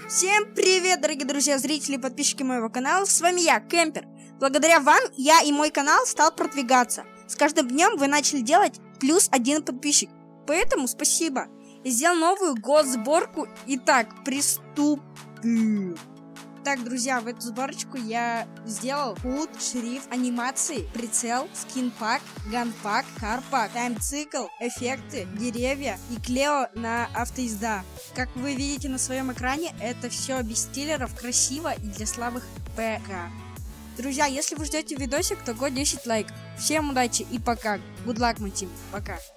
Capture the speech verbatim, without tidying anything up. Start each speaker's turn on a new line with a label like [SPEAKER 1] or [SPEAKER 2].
[SPEAKER 1] Всем привет, дорогие друзья, зрители и подписчики моего канала. С вами я, Кемпер. Благодаря вам я и мой канал стал продвигаться. С каждым днем вы начали делать плюс один подписчик. Поэтому спасибо. Я сделал новую год-сборку. Итак, приступим. Так, друзья, в эту сборочку я сделал худ, шрифт, анимации, прицел, скин-пак, ган-пак, кар-пак, тайм-цикл, эффекты, деревья и Клео на автоезда. Как вы видите на своем экране, это все без стиллеров, красиво и для слабых ПК. Друзья, если вы ждете видосик, то го десять лайков. Всем удачи и пока. Good luck, мой тим. Пока.